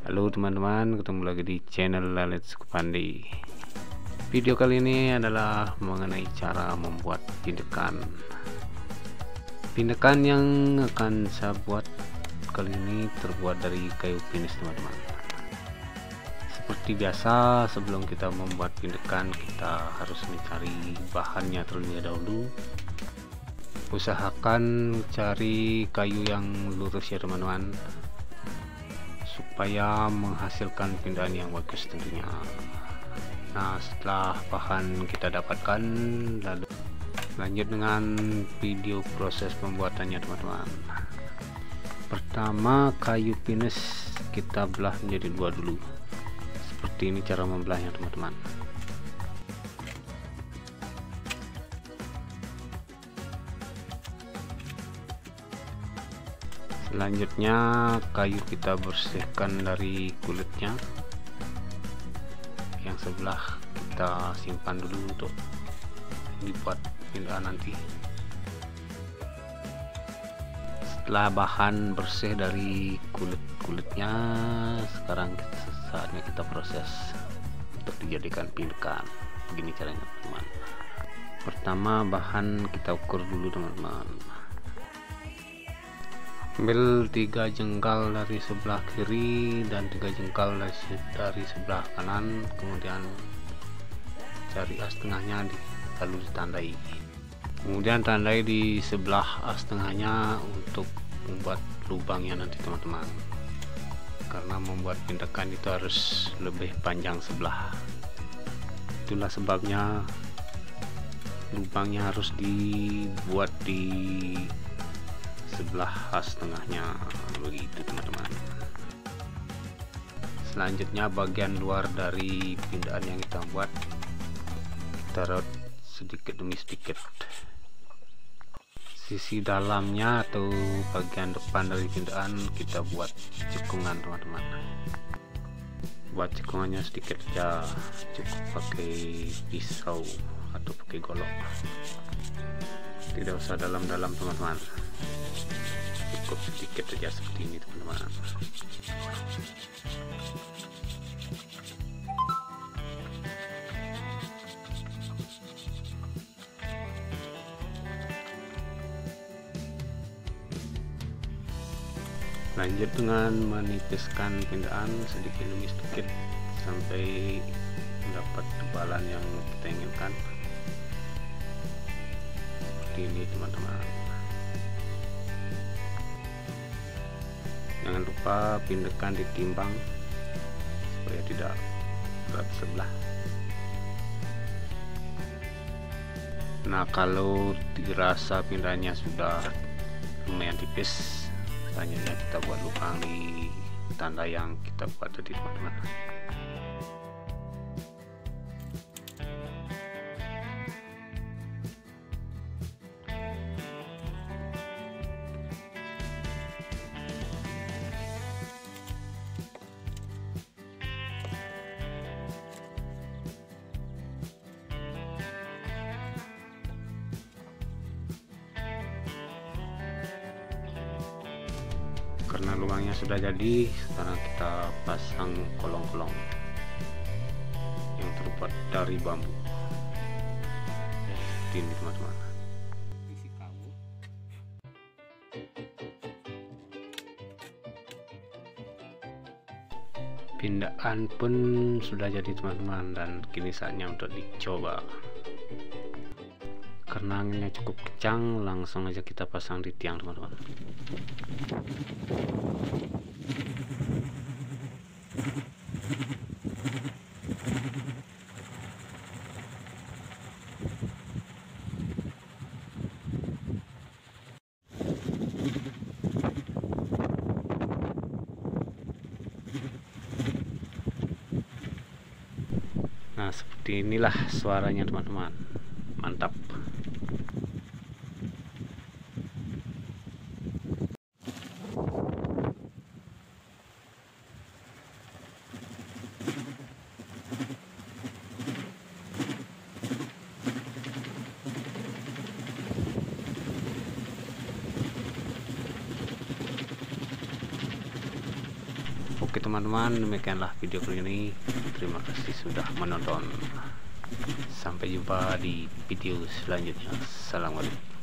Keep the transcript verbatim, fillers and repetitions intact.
Halo teman-teman, ketemu lagi di channel Lalit Sukupandi. Video kali ini adalah mengenai cara membuat pindekan. Pindekan yang akan saya buat kali ini terbuat dari kayu pinus teman-teman. Seperti biasa, sebelum kita membuat pindekan kita harus mencari bahannya terlebih dahulu. Usahakan cari kayu yang lurus ya teman-teman, supaya menghasilkan pindahan yang bagus tentunya. Nah, setelah bahan kita dapatkan, lalu lanjut dengan video proses pembuatannya teman-teman. Pertama, kayu pinus kita belah menjadi dua dulu. Seperti ini cara membelahnya teman-teman. Selanjutnya kayu kita bersihkan dari kulitnya. Yang sebelah kita simpan dulu untuk dibuat pindahan nanti. Setelah bahan bersih dari kulit-kulitnya, sekarang saatnya kita proses untuk dijadikan pindekan. Begini caranya teman-teman. Pertama, bahan kita ukur dulu teman-teman. Ambil tiga jengkal dari sebelah kiri dan tiga jengkal dari sebelah kanan, kemudian cari as tengahnya di, lalu ditandai. Kemudian tandai di sebelah as tengahnya untuk membuat lubangnya nanti teman-teman, karena membuat pindekan itu harus lebih panjang sebelah. Itulah sebabnya lubangnya harus dibuat di sebelah as tengahnya, begitu teman-teman. Selanjutnya bagian luar dari pindahan yang kita buat kita raut sedikit demi sedikit. Sisi dalamnya atau bagian depan dari pindahan kita buat cekungan teman-teman. Buat cekungannya sedikit saja, cukup pakai pisau atau pakai golok, tidak usah dalam-dalam teman-teman, cukup sedikit saja seperti ini teman-teman. Lanjut dengan menipiskan pindahan sedikit demi sedikit sampai mendapat tebalan yang kita inginkan. Seperti ini teman-teman. Jangan lupa pindekan ditimbang supaya tidak berat sebelah. Nah, kalau dirasa pindahnya sudah lumayan tipis, selanjutnya kita buat lubang di tanda yang kita buat tadi teman-teman. Karena lubangnya sudah jadi, sekarang kita pasang kolong-kolong yang terbuat dari bambu. Seperti ini teman-teman. Pindahan pun sudah jadi teman-teman, dan kini saatnya untuk dicoba. Karena anginnya cukup kencang, langsung aja kita pasang di tiang teman-teman. Nah, seperti inilah suaranya teman-teman. Mantap. Oke teman-teman, demikianlah video kali ini. Terima kasih sudah menonton. Sampai jumpa di video selanjutnya. Assalamualaikum.